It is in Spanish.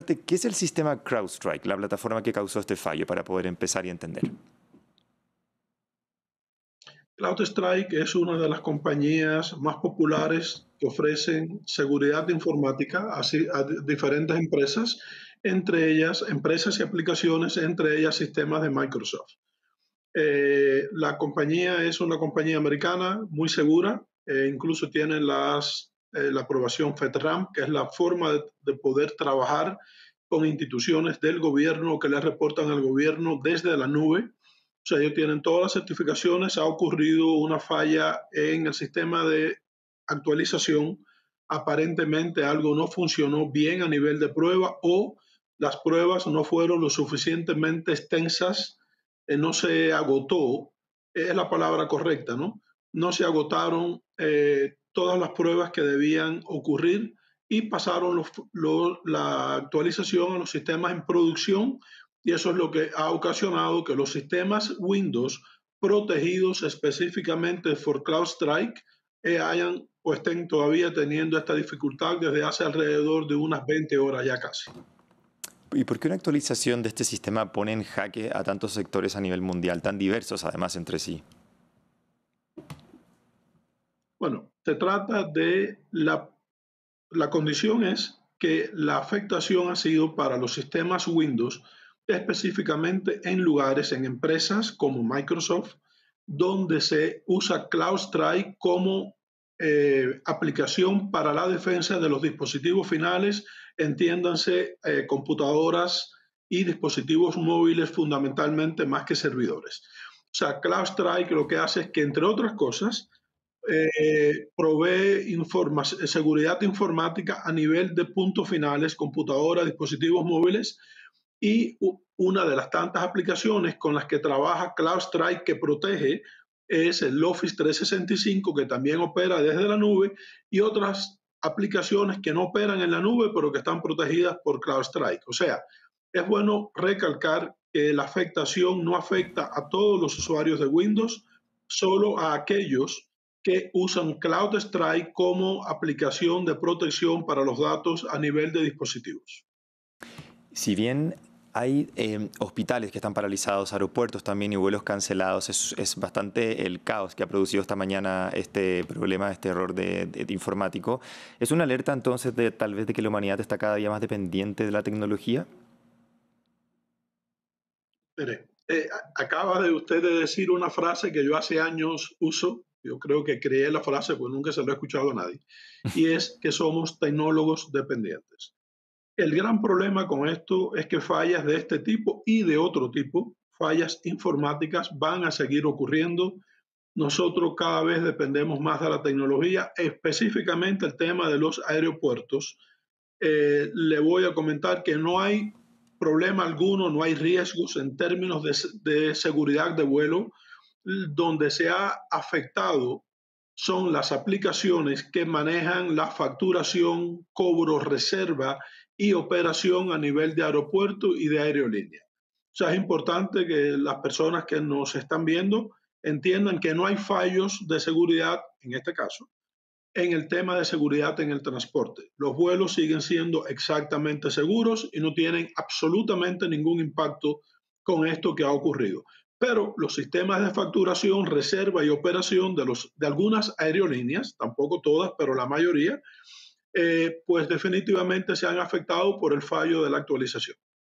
¿Qué es el sistema CrowdStrike, la plataforma que causó este fallo, para poder empezar y entender? CloudStrike es una de las compañías más populares que ofrecen seguridad informática a diferentes empresas, entre ellas empresas y aplicaciones, entre ellas sistemas de Microsoft. La compañía es una compañía americana muy segura, incluso tiene la aprobación FedRAMP, que es la forma de poder trabajar con instituciones del gobierno que le reportan al gobierno desde la nube. O sea, ellos tienen todas las certificaciones. Ha ocurrido una falla en el sistema de actualización. Aparentemente algo no funcionó bien a nivel de prueba o las pruebas no fueron lo suficientemente extensas, no se agotó, es la palabra correcta, ¿no? No se agotaron todas las pruebas que debían ocurrir y pasaron la actualización a los sistemas en producción, y eso es lo que ha ocasionado que los sistemas Windows protegidos específicamente por CloudStrike hayan o estén todavía teniendo esta dificultad desde hace alrededor de unas 20 horas ya casi. ¿Y por qué una actualización de este sistema pone en jaque a tantos sectores a nivel mundial, tan diversos además entre sí? Bueno, se trata de la condición es que la afectación ha sido para los sistemas Windows, específicamente en lugares, en empresas como Microsoft, donde se usa CloudStrike como aplicación para la defensa de los dispositivos finales, entiéndanse computadoras y dispositivos móviles fundamentalmente más que servidores. O sea, CloudStrike lo que hace es que, entre otras cosas, provee seguridad informática a nivel de puntos finales, computadoras, dispositivos móviles, y una de las tantas aplicaciones con las que trabaja CloudStrike que protege es el Office 365, que también opera desde la nube, y otras aplicaciones que no operan en la nube pero que están protegidas por CloudStrike. O sea, es bueno recalcar que la afectación no afecta a todos los usuarios de Windows, solo a aquellos que usan CloudStrike como aplicación de protección para los datos a nivel de dispositivos. Si bien hay hospitales que están paralizados, aeropuertos también y vuelos cancelados, es bastante el caos que ha producido esta mañana este problema, este error de informático. ¿Es una alerta entonces de tal vez de que la humanidad está cada día más dependiente de la tecnología? Mire, acaba de usted de decir una frase que yo hace años uso. Yo creo que creé la frase porque nunca se lo he escuchado a nadie, y es que somos tecnólogos dependientes. El gran problema con esto es que fallas de este tipo y de otro tipo, fallas informáticas, van a seguir ocurriendo. Nosotros cada vez dependemos más de la tecnología, específicamente el tema de los aeropuertos. Le voy a comentar que no hay problema alguno, no hay riesgos en términos de seguridad de vuelo. Donde se ha afectado son las aplicaciones que manejan la facturación, cobro, reserva y operación a nivel de aeropuerto y de aerolínea. O sea, es importante que las personas que nos están viendo entiendan que no hay fallos de seguridad, en este caso, en el tema de seguridad en el transporte. Los vuelos siguen siendo exactamente seguros y no tienen absolutamente ningún impacto con esto que ha ocurrido. Pero los sistemas de facturación, reserva y operación de algunas aerolíneas, tampoco todas, pero la mayoría, pues definitivamente se han afectado por el fallo de la actualización.